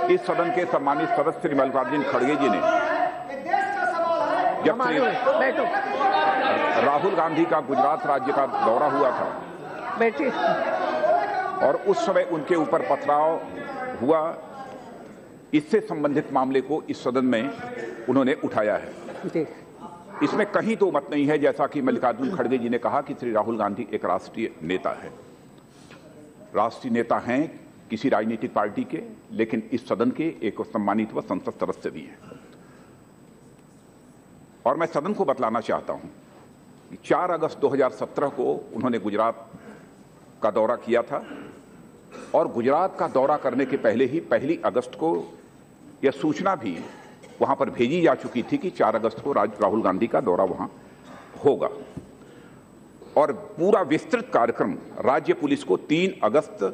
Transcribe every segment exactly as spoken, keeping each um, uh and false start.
इस सदन के सम्मानित सदस्य श्री मल्लिकार्जुन खड़गे जी ने जब श्री राहुल गांधी का गुजरात राज्य का दौरा हुआ था और उस समय उनके ऊपर पथराव हुआ, इससे संबंधित मामले को इस सदन में उन्होंने उठाया है। इसमें कहीं तो मत नहीं है, जैसा कि मल्लिकार्जुन खड़गे जी ने कहा कि श्री राहुल गांधी एक राष्ट्रीय नेता है, राष्ट्रीय नेता हैं किसी राजनीतिक पार्टी के, लेकिन इस सदन के एक सम्मानित व संसद सदस्य भी हैं। और मैं सदन को बतलाना चाहता हूं कि चार अगस्त दो हज़ार सत्रह को उन्होंने गुजरात का दौरा किया था और गुजरात का दौरा करने के पहले ही पहली अगस्त को यह सूचना भी वहां पर भेजी जा चुकी थी कि चार अगस्त को राहुल गांधी का दौरा वहां होगा और पूरा विस्तृत कार्यक्रम राज्य पुलिस को तीन अगस्त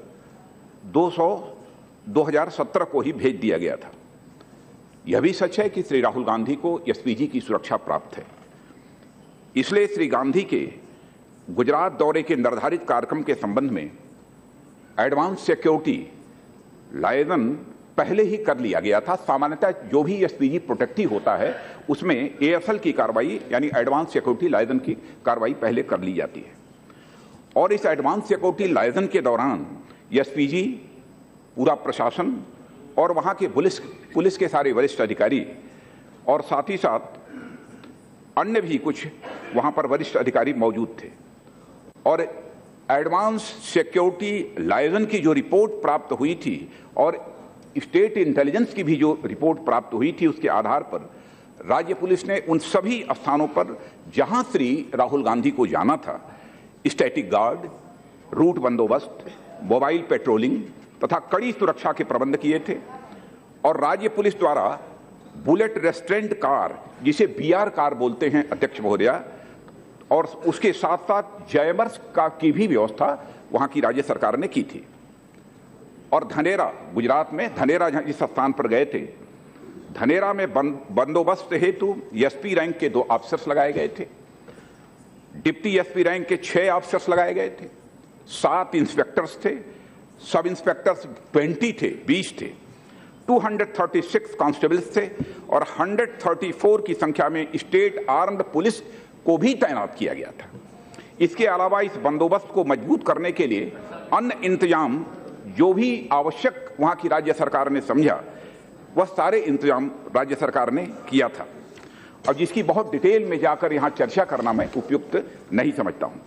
दो हज़ार सत्रह को ही भेज दिया गया था। यह भी सच है कि श्री राहुल गांधी को एसपीजी की सुरक्षा प्राप्त है, इसलिए श्री गांधी के गुजरात दौरे के निर्धारित कार्यक्रम के संबंध में एडवांस सिक्योरिटी लाइजन पहले ही कर लिया गया था। सामान्यतः जो भी एसपीजी प्रोटेक्टिव होता है उसमें एएसएल की कार्रवाई यानी एडवांस सिक्योरिटी लाइजन की कार्रवाई पहले कर ली जाती है और इस एडवांस सिक्योरिटी लाइजन के दौरान एसपीजी, पूरा प्रशासन और वहां के पुलिस पुलिस के सारे वरिष्ठ अधिकारी और साथ ही साथ अन्य भी कुछ वहां पर वरिष्ठ अधिकारी मौजूद थे और एडवांस सिक्योरिटी लाइजन की जो रिपोर्ट प्राप्त हुई थी और स्टेट इंटेलिजेंस की भी जो रिपोर्ट प्राप्त हुई थी, उसके आधार पर राज्य पुलिस ने उन सभी स्थानों पर जहां श्री राहुल गांधी को जाना था, स्टैटिक गार्ड, रूट बंदोबस्त, मोबाइल पेट्रोलिंग तथा कड़ी सुरक्षा के प्रबंध किए थे और राज्य पुलिस द्वारा बुलेट रेस्ट्रेंट कार, जिसे बीआर कार बोलते हैं अध्यक्ष महोदया, और उसके साथ साथ जैमर्स का की भी व्यवस्था वहां की राज्य सरकार ने की थी। और धनेरा, गुजरात में धनेरा जिस स्थान पर गए थे, धनेरा में बंदोबस्त हेतु एसपी रैंक के दो अफसर्स लगाए गए थे, डिप्टी एसपी रैंक के छह अफसर्स लगाए गए थे, सात इंस्पेक्टर्स थे, सब इंस्पेक्टर्स बीस थे बीस थे, दो सौ छत्तीस कांस्टेबल्स थे और एक सौ चौंतीस की संख्या में स्टेट आर्म्ड पुलिस को भी तैनात किया गया था। इसके अलावा इस बंदोबस्त को मजबूत करने के लिए अन्य इंतजाम जो भी आवश्यक वहां की राज्य सरकार ने समझा, वह सारे इंतजाम राज्य सरकार ने किया था और जिसकी बहुत डिटेल में जाकर यहां चर्चा करना मैं उपयुक्त नहीं समझता हूं।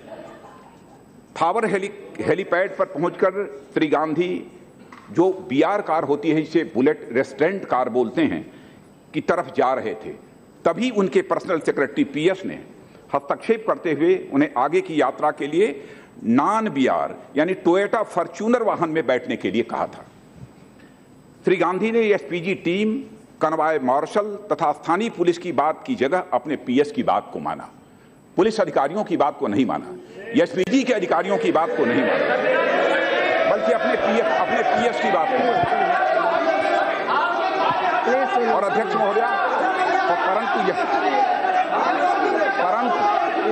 थावर हेली हेलीपैड पर पहुंचकर श्री गांधी जो बीआर कार होती है, जिसे बुलेट रेस्ट्रेंट कार बोलते हैं, की तरफ जा रहे थे, तभी उनके पर्सनल सेक्रेटरी पीएस ने हस्तक्षेप करते हुए उन्हें आगे की यात्रा के लिए नॉन बीआर यानी टोयोटा फॉर्च्यूनर वाहन में बैठने के लिए कहा था। श्री गांधी ने एसपीजी टीम, कनवाय मार्शल तथा स्थानीय पुलिस की बात की जगह अपने पीएस की बात को माना, पुलिस अधिकारियों की बात को नहीं माना, एसपीजी के अधिकारियों की बात को नहीं माना, बल्कि अपने पीएस अपने पीएस की बात को माना। और अध्यक्ष महोदया, और परंतु यह परंतु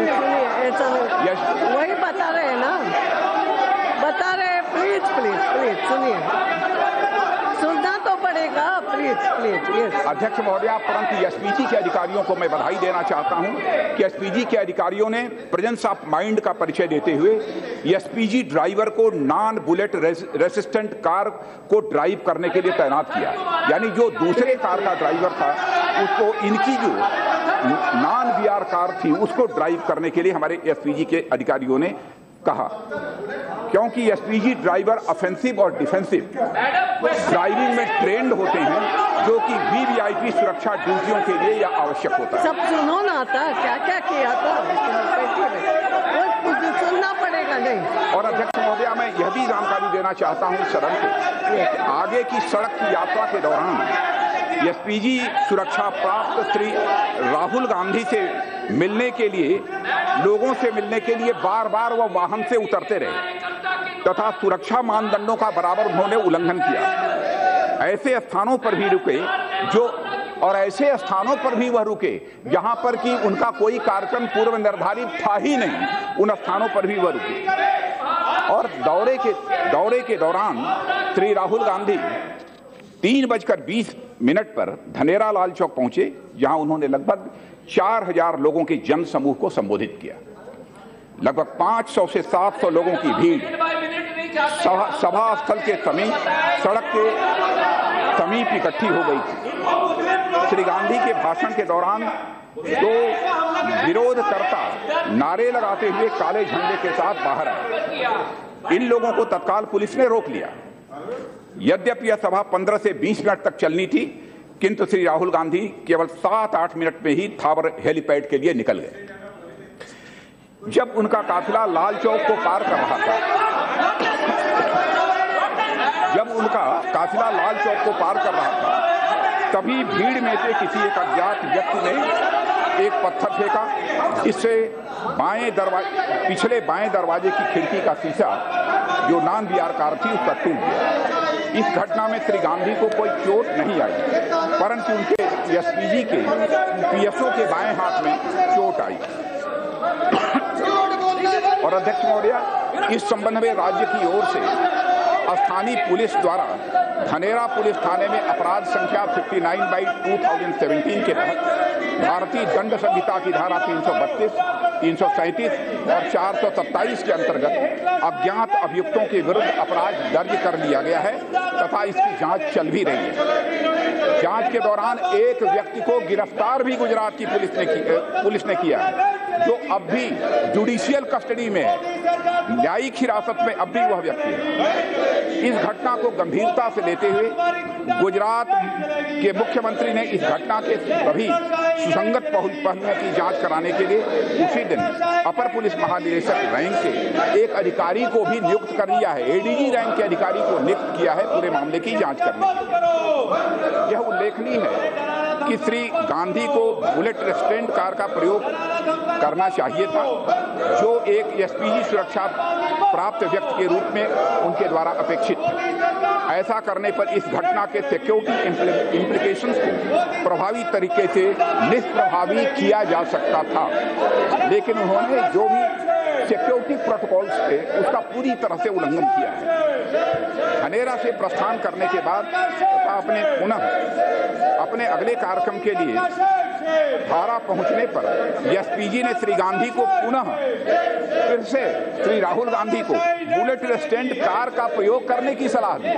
वही बता रहे हैं ना, बता रहे हैं, प्लीज प्लीज प्लीज सुनिए, सुनना तो पड़ेगा, प्लीज प्लीज। यस अध्यक्ष महोदया, परंतु एसपीजी के अधिकारियों को मैं बधाई देना चाहता हूं कि एसपीजी के अधिकारियों ने प्रेजेंस ऑफ माइंड का परिचय देते हुए एसपीजी ड्राइवर को नॉन बुलेट रेसिस्टेंट कार को ड्राइव करने के लिए तैनात किया, यानी जो दूसरे कार का ड्राइवर था उसको इनकी जो नॉन बीआर कार थी उसको ड्राइव करने के लिए हमारे एसपीजी के अधिकारियों ने कहा, क्योंकि एसपीजी ड्राइवर ऑफेंसिव और डिफेंसिव ड्राइविंग में ट्रेंड होते हैं, जो कि वीवीआईपी सुरक्षा ड्यूटियों के लिए यह आवश्यक होता है। सब सुनो ना था, क्या क्या किया था, कुछ सुनना पड़ेगा नहीं। और अध्यक्ष महोदया, मैं यह भी जानकारी देना चाहता हूं सदन को कि आगे की सड़क की यात्रा के दौरान एसपीजी सुरक्षा प्राप्त श्री राहुल गांधी से मिलने के लिए, लोगों से मिलने के लिए बार बार वह वाहन से उतरते रहे तथा सुरक्षा मानदंडों का बराबर उन्होंने उल्लंघन किया। ऐसे स्थानों पर भी रुके जो और ऐसे स्थानों पर भी वह रुके जहां पर कि उनका कोई कार्यक्रम पूर्व निर्धारित था ही नहीं, उन स्थानों पर भी वह रुके। और दौरे के दौरे के दौरान श्री राहुल गांधी तीन बजकर बीस मिनट पर धनेरा लाल चौक पहुंचे, जहां उन्होंने लगभग चार हजार लोगों के जन समूह को संबोधित किया। लगभग पांच सौ से सात सौ लोगों की भीड़ सभा स्थल के समीप सड़क के समीप इकट्ठी हो गई थी। श्री गांधी के भाषण के दौरान दो विरोधकर्ता नारे लगाते हुए काले झंडे के साथ बाहर आए। इन लोगों को तत्काल पुलिस ने रोक लिया। यद्यपि यह सभा पंद्रह से बीस मिनट तक चलनी थी, किंतु श्री राहुल गांधी केवल सात आठ मिनट में ही थावर हेलीपैड के लिए निकल गए। जब उनका काफिला लाल चौक को पार कर रहा था जब उनका काफिला लाल चौक को पार कर रहा था तभी भीड़ में से किसी एक अज्ञात व्यक्ति ने एक पत्थर फेंका, जिससे बाएं दरवाजे पिछले बाएं दरवाजे की खिड़की का शीशा, जो नॉन बीआर कार थी, उसका टूट गया। इस घटना में श्री गांधी को कोई चोट नहीं आई, परंतु उनके एसपीजी के पीएसओ के बाएं हाथ में चोट आई। और अध्यक्ष महोदय, इस संबंध में राज्य की ओर से स्थानीय पुलिस द्वारा धनेरा पुलिस थाने में अपराध संख्या उनसठ बाई दो हज़ार सत्रह के तहत भारतीय दंड संहिता की धारा तीन सौ बत्तीस, तीन सौ सैंतीस और चार सौ सत्ताईस के अंतर्गत अज्ञात अभियुक्तों के विरुद्ध अपराध दर्ज कर लिया गया है तथा इसकी जांच चल भी रही है। जांच के दौरान एक व्यक्ति को गिरफ्तार भी गुजरात की पुलिस ने की, पुलिस ने किया है, जो अब भी जुडिशियल कस्टडी में है, न्यायिक हिरासत में अब भी वह व्यक्ति है। इस घटना को गंभीरता से लेते हुए गुजरात के मुख्यमंत्री ने इस घटना के सभी सुसंगत पहलुओं की जांच कराने के लिए उसी दिन अपर पुलिस महानिदेशक रैंक के एक अधिकारी को भी नियुक्त कर लिया है। एडीजी रैंक के अधिकारी को नियुक्त किया है पूरे मामले की जांच करने के लिए। यह उल्लेखनीय है कि श्री गांधी को बुलेट रेस्ट्रेंट कार का प्रयोग करना चाहिए था, जो एक एसपीजी सुरक्षा प्राप्त व्यक्ति के रूप में उनके द्वारा अपेक्षित था। ऐसा करने पर इस घटना के सिक्योरिटी इम्प्लीकेशंस को प्रभावी तरीके से निष्प्रभावी किया जा सकता था, लेकिन उन्होंने जो भी सिक्योरिटी प्रोटोकॉल्स थे उसका पूरी तरह से उल्लंघन किया है। धनेरा से प्रस्थान करने के बाद तथा अपने पुनः अपने अगले कार्यक्रम के लिए धारा पहुंचने पर एसपीजी ने श्री गांधी को पुनः फिर से श्री राहुल गांधी को बुलेट रेस्ट्रेंट कार का प्रयोग करने की सलाह दी,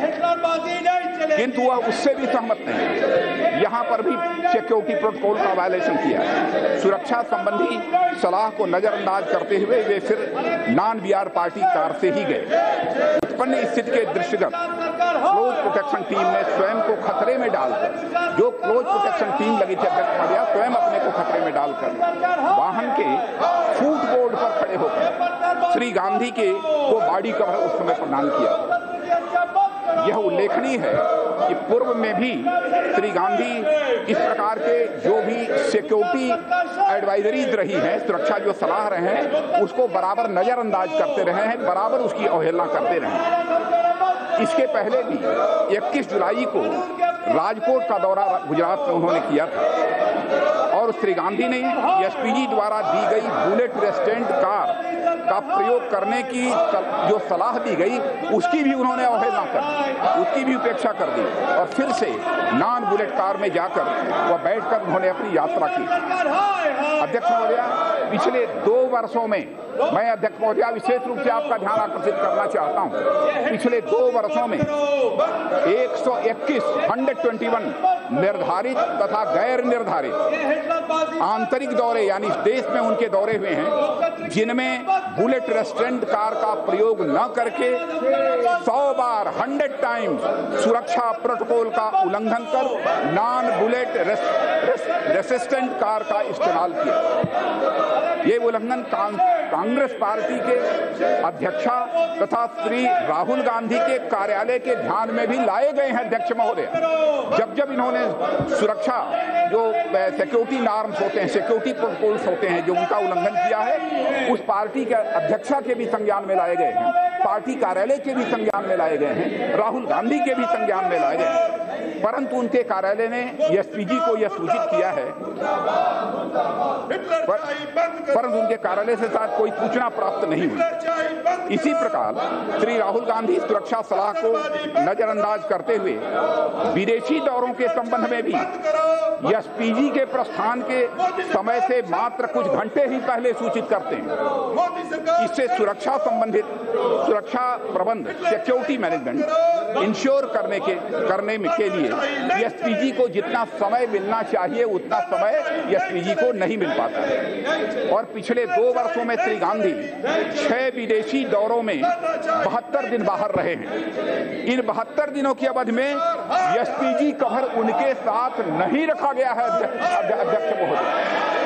किंतु वह उससे भी सहमत नहीं। यहाँ पर भी सिक्योरिटी प्रोटोकॉल का वायलेशन किया है। सुरक्षा संबंधी सलाह को नजरअंदाज करते हुए वे फिर नॉन बीआर पार्टी कार से ही गए। उत्पन्न स्थिति के दृष्टिगत क्लोज प्रोटेक्शन टीम ने स्वयं को खतरे में डालकर, जो क्लोज प्रोटेक्शन टीम लगी थी अध्यक्ष महोदय, स्वयं अपने को खतरे में डालकर वाहन के फुटबोर्ड पर खड़े होकर श्री गांधी के को बॉडी कवर उस समय प्रदान किया। यह उल्लेखनीय है कि पूर्व में भी श्री गांधी इस प्रकार के जो भी सिक्योरिटी एडवाइजरीज रही है, सुरक्षा जो सलाह रहे हैं, उसको बराबर नजरअंदाज करते रहे हैं, बराबर उसकी अवहेलना करते रहे हैं। इसके पहले भी इक्कीस जुलाई को राजकोट का दौरा गुजरात में उन्होंने किया था और श्री गांधी ने एसपीजी द्वारा दी गई बुलेट रेस्ट्रेंट कार का प्रयोग करने की जो सलाह दी गई उसकी भी उन्होंने अवहेलना कर दी, उसकी भी उपेक्षा कर दी और फिर से नॉन बुलेट कार में जाकर वह बैठकर उन्होंने अपनी यात्रा की। अध्यक्ष महोदय, पिछले दो वर्षों में मैं अध्यक्ष महोदय विशेष रूप से आपका ध्यान आकर्षित करना चाहता हूं, पिछले दो वर्षों में एक सौ इक्कीस निर्धारित तथा गैर निर्धारित आंतरिक दौरे यानी देश में उनके दौरे हुए हैं, जिनमें बुलेट रेस्ट्रेंट कार का प्रयोग न करके सौ बार हंड्रेड टाइम्स सुरक्षा प्रोटोकॉल का उल्लंघन कर नॉन बुलेट रेसिस्टेंट कार का इस्तेमाल किया। ये उल्लंघन कांग्रेस पार्टी के अध्यक्षा तथा श्री राहुल गांधी के कार्यालय के ध्यान में भी लाए गए हैं। अध्यक्ष महोदय, जब जब इन्होंने सुरक्षा जो सिक्योरिटी नॉर्म्स होते हैं, सिक्योरिटी प्रोटोकॉल्स होते हैं, जो उनका उल्लंघन किया है, उस पार्टी के अध्यक्षा के भी संज्ञान में लाए गए हैं, पार्टी कार्यालय के भी संज्ञान में लाए गए हैं, राहुल गांधी के भी संज्ञान में लाए गए हैं। परंतु उनके कार्यालय ने एसपीजी को यह सूचित किया है, पर, परंतु उनके कार्यालय से साथ कोई सूचना प्राप्त नहीं हुई। इसी प्रकार श्री राहुल गांधी सुरक्षा सलाह को नजरअंदाज करते हुए विदेशी दौरों के संबंध में भी एसपीजी के प्रस्थान के समय से मात्र कुछ घंटे ही पहले सूचित करते हैं। इससे सुरक्षा संबंधित सुरक्षा प्रबंध सिक्योरिटी मैनेजमेंट इंश्योर करने के करने में के लिए एसपीजी को जितना समय मिलना चाहिए उतना समय एसपीजी को नहीं मिल पाता है। और पिछले दो वर्षों में श्री गांधी छह विदेशी दौरों में बहत्तर दिन बाहर रहे हैं। इन बहत्तर दिनों की अवधि में एसपीजी कवर उनके साथ नहीं रखा गया है। अध्यक्ष महोदय,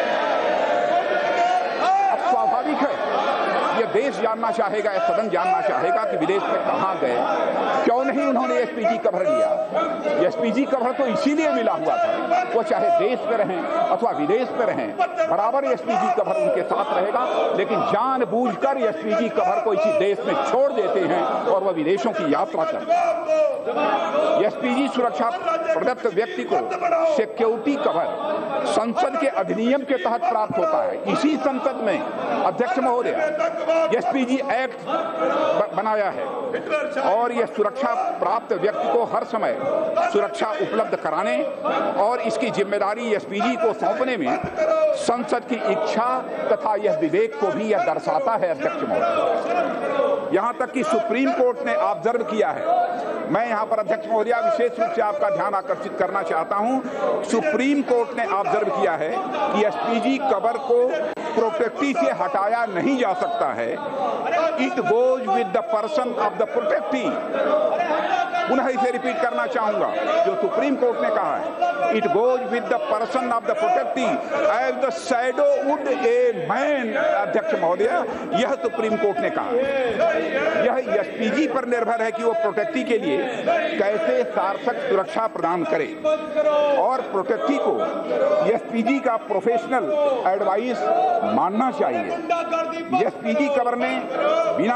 अब स्वाभाविक है ये देश जानना चाहेगा, यह सदन जानना चाहेगा कि विदेश में कहां गए, क्यों नहीं उन्होंने एसपीजी कवर लिया। एसपीजी कवर तो इसीलिए मिला हुआ था, वो चाहे देश में रहें अथवा विदेश में रहें, बराबर एसपीजी कवर उनके साथ रहेगा। लेकिन जानबूझकर एसपीजी कवर को इसी देश में छोड़ देते हैं और वह विदेशों की यात्रा करते हैं। एसपीजी सुरक्षा प्रदत्त व्यक्ति को सिक्योरिटी कवर संसद के अधिनियम के तहत प्राप्त होता है। इसी संसद में अध्यक्ष महोदय एसपीजी एक्ट बनाया है और यह सुरक्षा प्राप्त व्यक्ति को हर समय सुरक्षा उपलब्ध कराने और इसकी जिम्मेदारी एसपीजी को सौंपने में संसद की इच्छा तथा यह विवेक को भी यह दर्शाता है। अध्यक्ष महोदय, यहां तक कि सुप्रीम कोर्ट ने ऑब्जर्व किया है, मैं यहां पर अध्यक्ष महोदय विशेष रूप से आपका ध्यान आकर्षित करना चाहता हूं, सुप्रीम कोर्ट ने ऑब्जर्व किया है कि एसपीजी कवर को प्रोटेक्टी से हटाया नहीं जा सकता है। It goes with the person of the protectee. पुनः इसे रिपीट करना चाहूंगा जो सुप्रीम कोर्ट ने कहा है, it goes with the person of the protectee as the shadow would a man. अध्यक्ष महोदय, यह सुप्रीम कोर्ट ने कहा, यह एसपीजी पर निर्भर है कि वो प्रोटेक्टी के लिए कैसे सार्थक सुरक्षा प्रदान करे और प्रोटेक्टी को एसपीजी का प्रोफेशनल एडवाइस मानना चाहिए। एसपीजी कवर ने बिना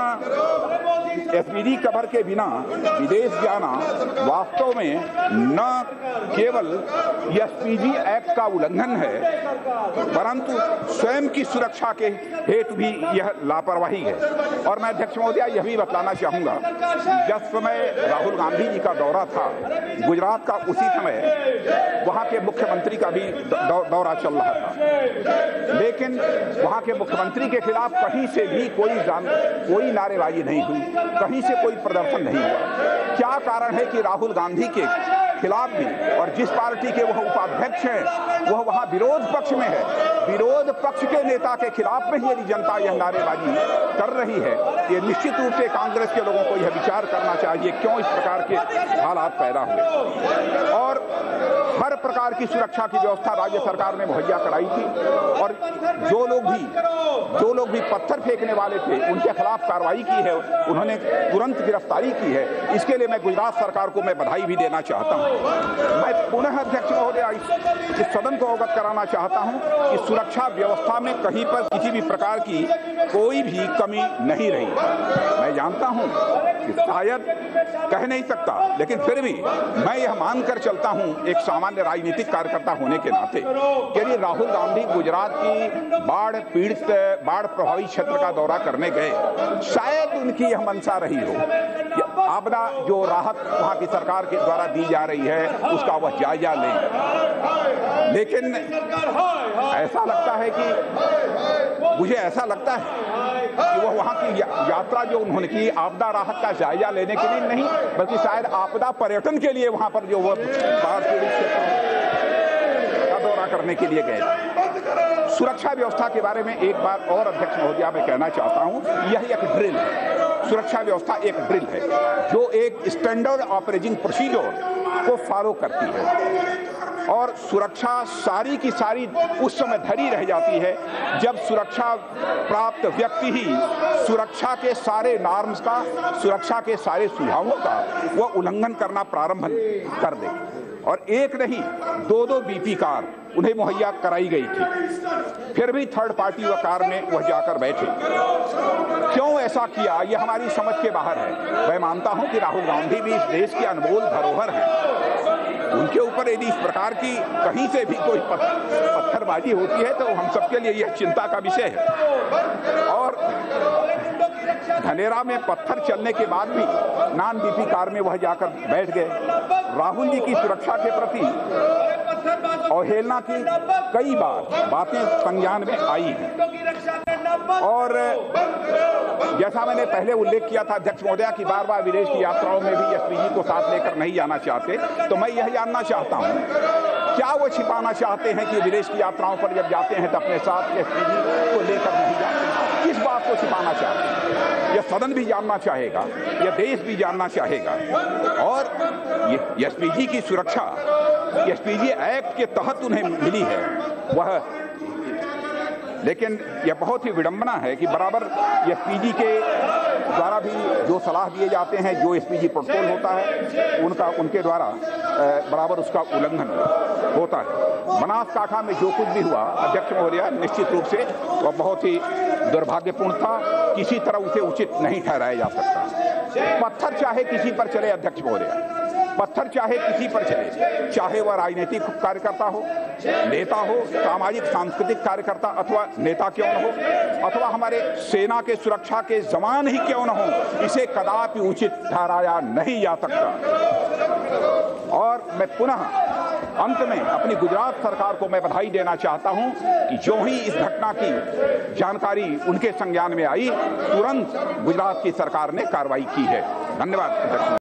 एसपीजी कवर के बिना विदेश जाना वास्तव में न केवल एसपीजी एक्ट का उल्लंघन है, परंतु स्वयं की सुरक्षा के हेतु भी यह लापरवाही है। और मैं अध्यक्ष महोदय यह भी बतलाना चाहूंगा, जिस समय राहुल गांधी जी का दौरा था गुजरात का, उसी समय वहां के मुख्यमंत्री का भी दौरा चल रहा था, लेकिन वहां के मुख्यमंत्री के खिलाफ कहीं से भी कोई जान कोई नारेबाजी नहीं हुई, कहीं से कोई प्रदर्शन नहीं हुआ। क्या कारण है कि राहुल गांधी के खिलाफ भी, और जिस पार्टी के वह उपाध्यक्ष हैं वह वहां विरोध पक्ष में है, विरोध पक्ष के नेता के खिलाफ में यदि जनता यह नारेबाजी कर रही है, ये निश्चित रूप से कांग्रेस के लोगों को यह विचार करना चाहिए क्यों इस प्रकार के हालात पैदा हुए। और हर प्रकार की सुरक्षा की व्यवस्था राज्य सरकार ने मुहैया कराई थी और जो लोग भी जो लोग भी पत्थर फेंकने वाले थे उनके खिलाफ कार्रवाई की है, उन्होंने तुरंत गिरफ्तारी की है। इसके लिए मैं गुजरात सरकार को मैं बधाई भी देना चाहता हूं। मैं पुनः अध्यक्ष महोदय इस सदन को अवगत कराना चाहता हूं कि सुरक्षा व्यवस्था में कहीं पर किसी भी प्रकार की कोई भी कमी नहीं रही। मैं जानता हूं कि शायद कह नहीं सकता, लेकिन फिर भी मैं यह मानकर चलता हूं एक सामान्य राजनीतिक कार्यकर्ता होने के नाते, यदि राहुल गांधी गुजरात की बाढ़ पीड़ित बाढ़ प्रभावित क्षेत्र का दौरा करने गए, शायद उनकी यह मंशा रही हो कि आपदा जो राहत वहां की सरकार के द्वारा दी जा रही है उसका वह जायजा लें। लेकिन ऐसा लगता है कि मुझे ऐसा लगता है कि वह वहां की या, यात्रा जो उन्होंने की आपदा राहत का जायजा लेने के लिए नहीं, बल्कि शायद आपदा पर्यटन के लिए वहां पर जो वह बाढ़ पीड़ित क्षेत्र का दौरा करने के लिए गए। सुरक्षा व्यवस्था के बारे में एक बात और अध्यक्ष महोदय मैं कहना चाहता हूं, यह एक ड्रिल है। सुरक्षा व्यवस्था एक ड्रिल है जो एक स्टैंडर्ड ऑपरेटिंग प्रोसीजर को फॉलो करती है और सुरक्षा सारी की सारी उस समय धरी रह जाती है जब सुरक्षा प्राप्त व्यक्ति ही सुरक्षा के सारे नॉर्म्स का, सुरक्षा के सारे सुझावों का वह उल्लंघन करना प्रारंभ कर दे। और एक नहीं दो दो बीपी कार उन्हें मुहैया कराई गई थी, फिर भी थर्ड पार्टी व कार में वह जाकर बैठे। क्यों ऐसा किया यह हमारी समझ के बाहर है। मैं मानता हूं कि राहुल गांधी भी इस देश की अनमोल धरोहर है, उनके ऊपर यदि इस प्रकार की कहीं से भी कोई पत्थरबाजी होती है तो हम सबके लिए यह चिंता का विषय है। और धनेरा में पत्थर चलने के बाद भी नॉन बीपी कार में वह जाकर बैठ गए। राहुल जी की सुरक्षा के प्रति अवहेलना की कई बार बातें संज्ञान में आई हैं। और जैसा मैंने पहले उल्लेख किया था अध्यक्ष महोदया की बार बार विदेश की यात्राओं में भी एसपीजी को साथ लेकर नहीं जाना चाहते, तो मैं यह जानना चाहता हूं क्या वो छिपाना चाहते हैं कि विदेश की यात्राओं पर जब जाते हैं तो अपने साथ एसपीजी को लेकर नहीं जाते? किस बात को छिपाना चाहते हैं? यह सदन भी जानना चाहेगा, यह देश भी जानना चाहेगा। और ये एसपीजी की सुरक्षा एसपीजी एक्ट के तहत उन्हें मिली है वह, लेकिन यह बहुत ही विडंबना है कि बराबर एसपीजी के द्वारा भी जो सलाह दिए जाते हैं, जो एसपीजी प्रोटोकॉल होता है उनका उनके द्वारा बराबर उसका उल्लंघन होता है। बनासकांठा में जो कुछ भी हुआ अध्यक्ष महोदया, निश्चित रूप से वह बहुत ही दुर्भाग्यपूर्ण था, किसी तरह उसे उचित नहीं ठहराया जा सकता। पत्थर चाहे किसी पर चले अध्यक्ष महोदया, पत्थर चाहे किसी पर चले, चाहे वह राजनीतिक कार्यकर्ता हो, नेता हो, सामाजिक सांस्कृतिक कार्यकर्ता अथवा नेता क्यों न हो, अथवा हमारे सेना के सुरक्षा के जवान ही क्यों न हो, इसे कदापि उचित ठहराया नहीं जा सकता। और मैं पुनः अंत में अपनी गुजरात सरकार को मैं बधाई देना चाहता हूं कि जो ही इस घटना की जानकारी उनके संज्ञान में आई, तुरंत गुजरात की सरकार ने कार्रवाई की है। धन्यवाद अध्यक्ष।